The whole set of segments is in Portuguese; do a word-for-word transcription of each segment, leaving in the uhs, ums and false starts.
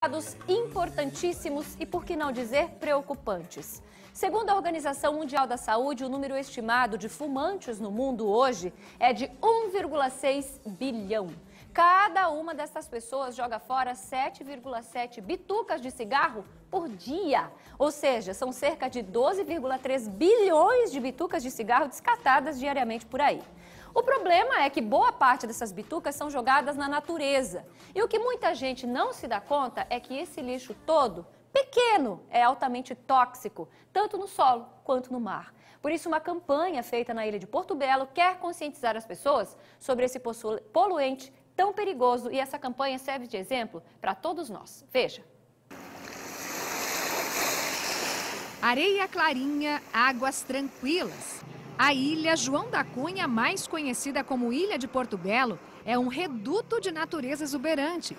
Dados importantíssimos e, por que não dizer, preocupantes. Segundo a Organização Mundial da Saúde, o número estimado de fumantes no mundo hoje é de um vírgula seis bilhão. Cada uma dessas pessoas joga fora sete vírgula sete bitucas de cigarro por dia. Ou seja, são cerca de doze vírgula três bilhões de bitucas de cigarro descartadas diariamente por aí. O problema é que boa parte dessas bitucas são jogadas na natureza. E o que muita gente não se dá conta é que esse lixo todo, pequeno, é altamente tóxico, tanto no solo quanto no mar. Por isso, uma campanha feita na ilha de Porto Belo quer conscientizar as pessoas sobre esse poluente tão perigoso, e essa campanha serve de exemplo para todos nós. Veja. Areia clarinha, águas tranquilas. A ilha João da Cunha, mais conhecida como Ilha de Porto Belo, é um reduto de natureza exuberante.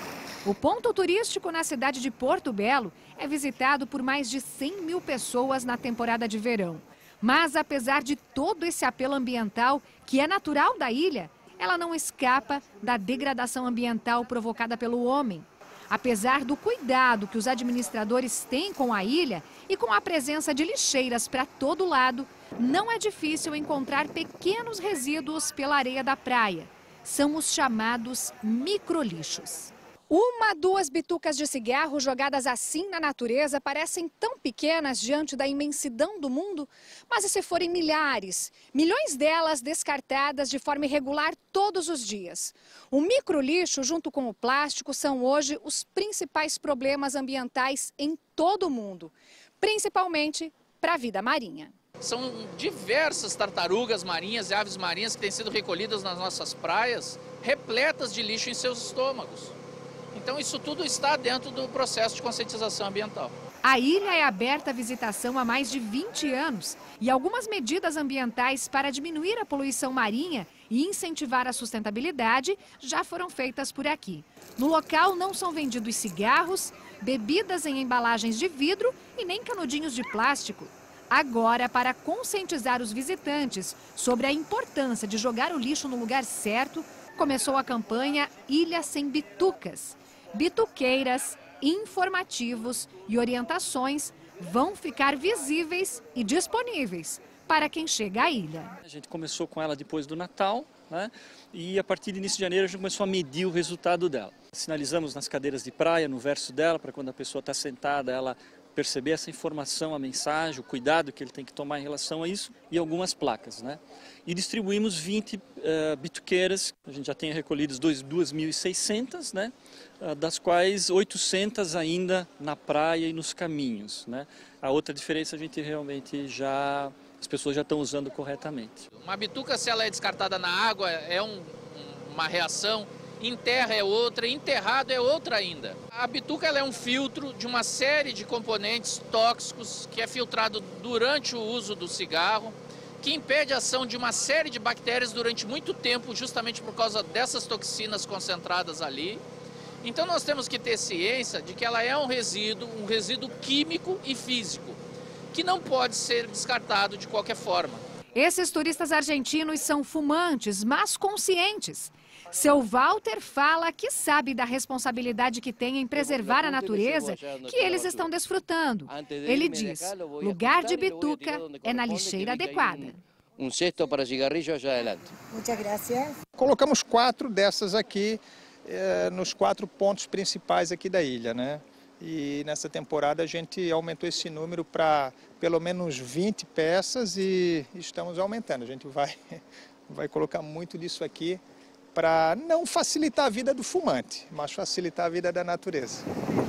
O ponto turístico na cidade de Porto Belo é visitado por mais de cem mil pessoas na temporada de verão. Mas, apesar de todo esse apelo ambiental, que é natural da ilha, ela não escapa da degradação ambiental provocada pelo homem. Apesar do cuidado que os administradores têm com a ilha e com a presença de lixeiras para todo lado, não é difícil encontrar pequenos resíduos pela areia da praia. São os chamados microlixos. Uma, duas bitucas de cigarro jogadas assim na natureza parecem tão pequenas diante da imensidão do mundo, mas e se forem milhares, milhões delas descartadas de forma irregular todos os dias? O microlixo, junto com o plástico, são hoje os principais problemas ambientais em todo o mundo, principalmente para a vida marinha. São diversas tartarugas marinhas e aves marinhas que têm sido recolhidas nas nossas praias, repletas de lixo em seus estômagos. Então isso tudo está dentro do processo de conscientização ambiental. A ilha é aberta à visitação há mais de vinte anos e algumas medidas ambientais para diminuir a poluição marinha e incentivar a sustentabilidade já foram feitas por aqui. No local não são vendidos cigarros, bebidas em embalagens de vidro e nem canudinhos de plástico. Agora, para conscientizar os visitantes sobre a importância de jogar o lixo no lugar certo, começou a campanha Ilha Sem Bitucas. Bituqueiras, informativos e orientações vão ficar visíveis e disponíveis para quem chega à ilha. A gente começou com ela depois do Natal, né? E a partir do início de janeiro a gente começou a medir o resultado dela. Sinalizamos nas cadeiras de praia, no verso dela, para quando a pessoa está sentada, ela perceber essa informação, a mensagem, o cuidado que ele tem que tomar em relação a isso, e algumas placas, né? E distribuímos vinte uh, bituqueiras, a gente já tem recolhidas duas mil e seiscentas, né? Uh, das quais oitocentas ainda na praia e nos caminhos, né? A outra diferença a gente realmente já, as pessoas já estão usando corretamente. Uma bituca, se ela é descartada na água, é um, uma reação. Em terra é outra, enterrado é outra ainda. A bituca ela é um filtro de uma série de componentes tóxicos que é filtrado durante o uso do cigarro, que impede a ação de uma série de bactérias durante muito tempo, justamente por causa dessas toxinas concentradas ali. Então nós temos que ter ciência de que ela é um resíduo, um resíduo químico e físico, que não pode ser descartado de qualquer forma. Esses turistas argentinos são fumantes, mas conscientes. Seu Walter fala que sabe da responsabilidade que tem em preservar a natureza que eles estão desfrutando. Ele diz, lugar de bituca é na lixeira adequada. Um cesto para cigarrillo já adelante. Muitas graças. Colocamos quatro dessas aqui, eh, nos quatro pontos principais aqui da ilha, né? E nessa temporada a gente aumentou esse número para pelo menos vinte peças e estamos aumentando. A gente vai, vai colocar muito disso aqui para não facilitar a vida do fumante, mas facilitar a vida da natureza.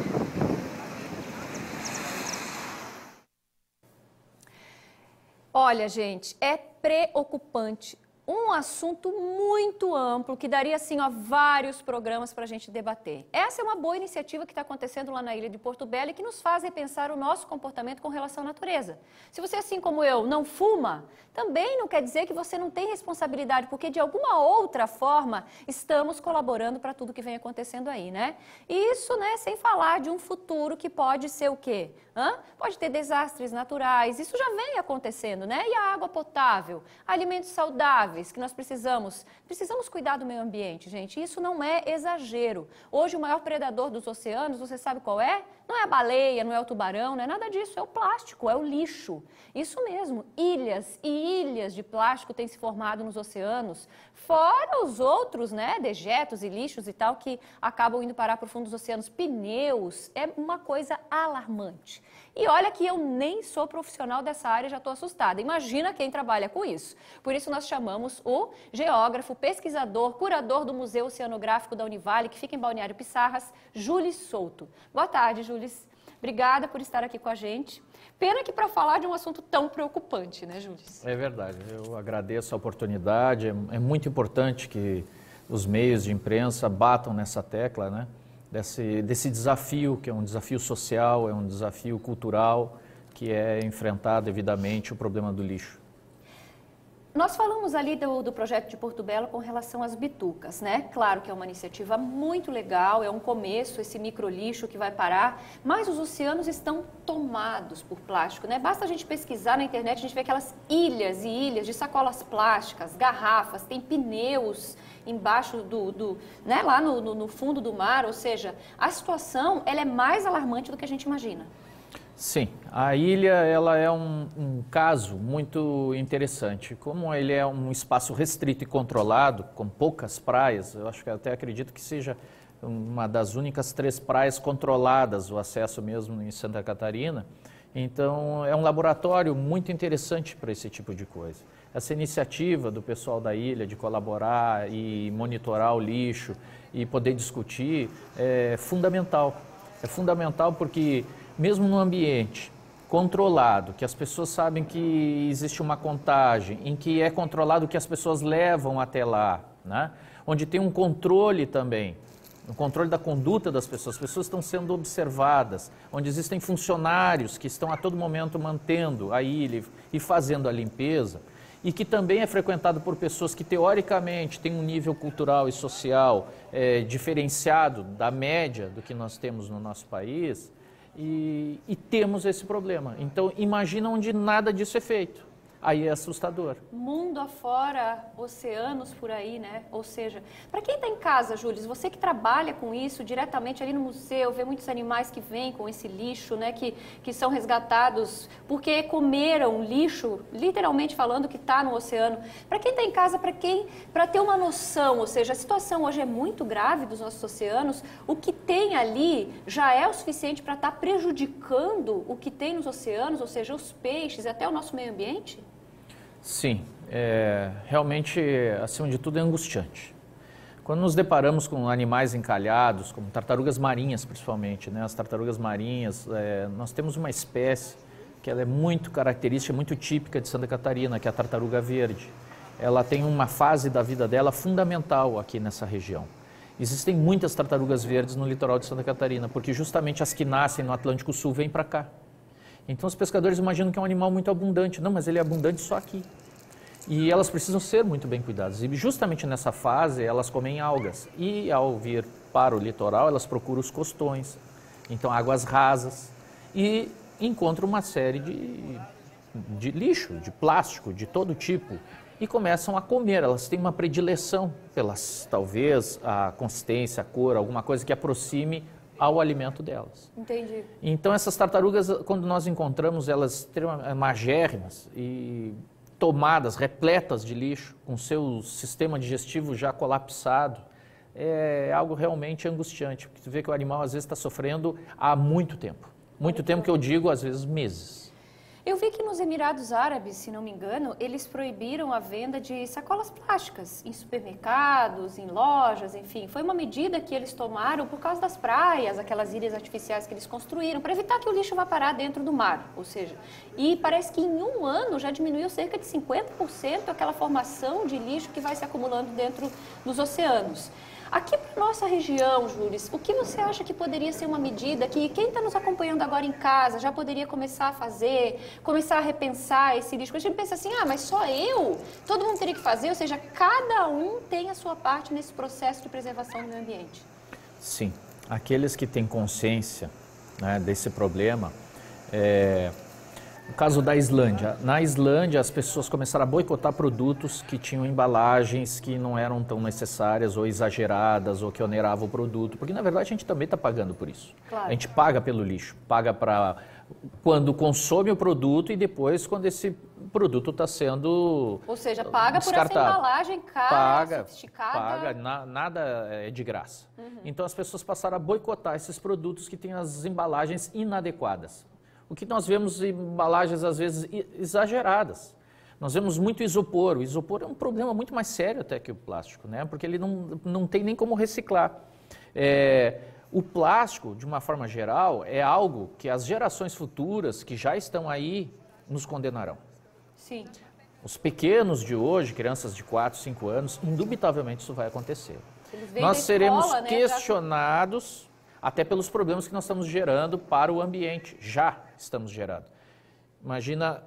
Olha, gente, é preocupante. Um assunto muito amplo que daria, assim, ó, vários programas para a gente debater. Essa é uma boa iniciativa que está acontecendo lá na ilha de Porto Belo e que nos faz repensar o nosso comportamento com relação à natureza. Se você, assim como eu, não fuma, também não quer dizer que você não tem responsabilidade, porque de alguma outra forma estamos colaborando para tudo que vem acontecendo aí, né? E isso, né, sem falar de um futuro que pode ser o quê? Hã? Pode ter desastres naturais, isso já vem acontecendo, né? E a água potável, alimentos saudáveis, inegáveis que nós precisamos, precisamos cuidar do meio ambiente, gente. Isso não é exagero. Hoje o maior predador dos oceanos, você sabe qual é? Não é a baleia, não é o tubarão, não é nada disso, é o plástico, é o lixo. Isso mesmo, ilhas e ilhas de plástico têm se formado nos oceanos, fora os outros, né, dejetos e lixos e tal, que acabam indo parar para o fundo dos oceanos. Pneus, é uma coisa alarmante. E olha que eu nem sou profissional dessa área e já estou assustada. Imagina quem trabalha com isso. Por isso nós chamamos o geógrafo, pesquisador, curador do Museu Oceanográfico da Univale, que fica em Balneário Pissarras, Júlis Souto. Boa tarde, Júlis. Obrigada por estar aqui com a gente. Pena que para falar de um assunto tão preocupante, né, Júlis? É verdade. Eu agradeço a oportunidade. É muito importante que os meios de imprensa batam nessa tecla, né? Desse, desse desafio, que é um desafio social, é um desafio cultural, que é enfrentar devidamente o problema do lixo. Nós falamos ali do, do projeto de Porto Belo com relação às bitucas, né? Claro que é uma iniciativa muito legal, é um começo, esse microlixo que vai parar, mas os oceanos estão tomados por plástico, né? Basta a gente pesquisar na internet, a gente vê aquelas ilhas e ilhas de sacolas plásticas, garrafas, tem pneus embaixo do, do né, lá no, no, no fundo do mar, ou seja, a situação ela é mais alarmante do que a gente imagina. Sim, a ilha ela é um, um caso muito interessante. Como ele é um espaço restrito e controlado, com poucas praias, eu acho que até acredito que seja uma das únicas três praias controladas, o acesso mesmo em Santa Catarina. Então é um laboratório muito interessante para esse tipo de coisa. Essa iniciativa do pessoal da ilha de colaborar e monitorar o lixo e poder discutir é fundamental. É fundamental porque mesmo no ambiente controlado, que as pessoas sabem que existe uma contagem, em que é controlado o que as pessoas levam até lá, né? Onde tem um controle também, um controle da conduta das pessoas, as pessoas estão sendo observadas, onde existem funcionários que estão a todo momento mantendo a ilha e fazendo a limpeza, e que também é frequentado por pessoas que teoricamente têm um nível cultural e social é, diferenciado da média do que nós temos no nosso país. E, e temos esse problema. Então, imagina onde nada disso é feito. Aí é assustador. Mundo afora, oceanos por aí, né? Ou seja, para quem está em casa, Júlis, você que trabalha com isso diretamente ali no museu, vê muitos animais que vêm com esse lixo, né? Que, que são resgatados porque comeram lixo, literalmente falando, que está no oceano. Para quem está em casa, para quem, para ter uma noção, ou seja, a situação hoje é muito grave dos nossos oceanos, o que tem ali já é o suficiente para estar prejudicando o que tem nos oceanos, ou seja, os peixes, até o nosso meio ambiente? Sim, é, realmente, acima de tudo, é angustiante. Quando nos deparamos com animais encalhados, como tartarugas marinhas principalmente, né? As tartarugas marinhas, é, nós temos uma espécie que ela é muito característica, muito típica de Santa Catarina, que é a tartaruga verde. Ela tem uma fase da vida dela fundamental aqui nessa região. Existem muitas tartarugas verdes no litoral de Santa Catarina, porque justamente as que nascem no Atlântico Sul vêm para cá. Então os pescadores imaginam que é um animal muito abundante. Não, mas ele é abundante só aqui. E elas precisam ser muito bem cuidadas. E justamente nessa fase elas comem algas. E ao vir para o litoral elas procuram os costões, então águas rasas. E encontram uma série de, de lixo, de plástico, de todo tipo. E começam a comer. Elas têm uma predileção pelas, talvez, a consistência, a cor, alguma coisa que aproxime ao alimento delas. Entendi. Então essas tartarugas, quando nós encontramos elas magérrimas e tomadas, repletas de lixo, com seu sistema digestivo já colapsado, é algo realmente angustiante, porque tu vê que o animal às vezes está sofrendo há muito tempo. Muito tempo que eu digo, às vezes meses. Eu vi que nos Emirados Árabes, se não me engano, eles proibiram a venda de sacolas plásticas em supermercados, em lojas, enfim. Foi uma medida que eles tomaram por causa das praias, aquelas ilhas artificiais que eles construíram, para evitar que o lixo vá parar dentro do mar, ou seja, e parece que em um ano já diminuiu cerca de cinquenta por cento aquela formação de lixo que vai se acumulando dentro dos oceanos. Aqui para nossa região, Júlis, o que você acha que poderia ser uma medida que quem está nos acompanhando agora em casa já poderia começar a fazer, começar a repensar esse lixo? A gente pensa assim, ah, mas só eu? Todo mundo teria que fazer, ou seja, cada um tem a sua parte nesse processo de preservação do meio ambiente. Sim, aqueles que têm consciência, né, desse problema, é, O caso da Islândia. Na Islândia, as pessoas começaram a boicotar produtos que tinham embalagens que não eram tão necessárias ou exageradas ou que oneravam o produto, porque na verdade a gente também está pagando por isso. Claro. A gente paga pelo lixo, paga para quando consome o produto e depois quando esse produto está sendo Ou seja, paga descartado. por essa embalagem cara, paga, sofisticada. Paga, na, nada é de graça. Uhum. Então as pessoas passaram a boicotar esses produtos que têm as embalagens inadequadas. O que nós vemos em embalagens, às vezes, exageradas. Nós vemos muito isopor. O isopor é um problema muito mais sério até que o plástico, né? Porque ele não, não tem nem como reciclar. É, o plástico, de uma forma geral, é algo que as gerações futuras, que já estão aí, nos condenarão. Sim. Os pequenos de hoje, crianças de quatro, cinco anos, indubitavelmente isso vai acontecer. Nós seremos escola, né? questionados... até pelos problemas que nós estamos gerando para o ambiente, já estamos gerando. Imagina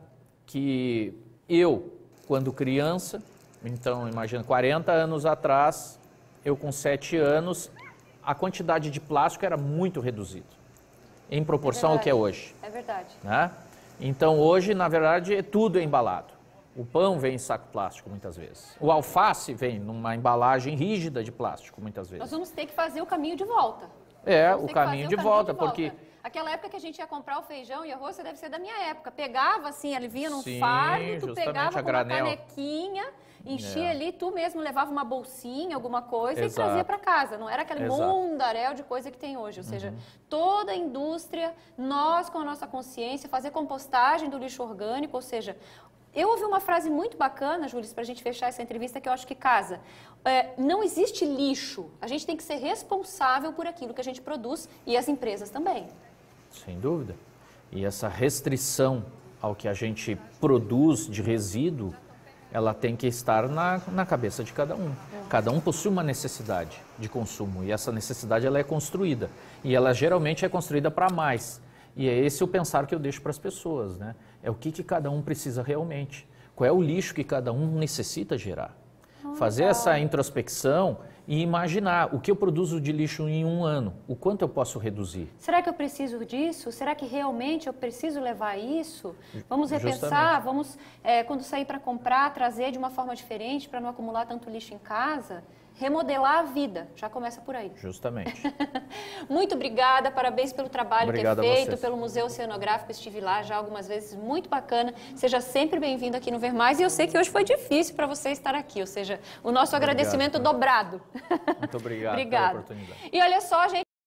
que eu, quando criança, então imagina quarenta anos atrás, eu com sete anos, a quantidade de plástico era muito reduzida, em proporção é ao que é hoje. É verdade. Né? Então hoje, na verdade, tudo é embalado. O pão vem em saco plástico muitas vezes. O alface vem numa embalagem rígida de plástico muitas vezes. Nós vamos ter que fazer o caminho de volta. É, o caminho, de, o caminho volta, de volta, porque... Aquela época que a gente ia comprar o feijão e arroz, você deve ser da minha época. Pegava assim, ele vinha num Sim, fardo, tu pegava com uma granel. canequinha, enchia É. ali, tu mesmo levava uma bolsinha, alguma coisa Exato. e trazia para casa. Não era aquele Exato. mundaréu de coisa que tem hoje. Ou seja, Uhum. toda a indústria, nós com a nossa consciência, fazer compostagem do lixo orgânico, ou seja... Eu ouvi uma frase muito bacana, Júlia, para a gente fechar essa entrevista, que eu acho que casa. É, não existe lixo. A gente tem que ser responsável por aquilo que a gente produz e as empresas também. Sem dúvida. E essa restrição ao que a gente produz de resíduo, ela tem que estar na, na cabeça de cada um. Cada um possui uma necessidade de consumo e essa necessidade ela é construída. E ela geralmente é construída para mais. E é esse o pensar que eu deixo para as pessoas, né? É o que, que cada um precisa realmente. Qual é o lixo que cada um necessita gerar. Oh, Fazer legal. essa introspecção e imaginar o que eu produzo de lixo em um ano, o quanto eu posso reduzir. Será que eu preciso disso? Será que realmente eu preciso levar isso? Vamos repensar, Justamente. vamos, é, quando sair para comprar, trazer de uma forma diferente para não acumular tanto lixo em casa? Remodelar a vida, já começa por aí. Justamente. Muito obrigada, parabéns pelo trabalho Obrigado que é feito, vocês. pelo Museu Oceanográfico, estive lá já algumas vezes, muito bacana. Seja sempre bem-vindo aqui no Ver Mais e eu sei que hoje foi difícil para você estar aqui, ou seja, o nosso Obrigado, agradecimento foi. dobrado. Muito obrigado Obrigada. pela oportunidade. E olha só, gente.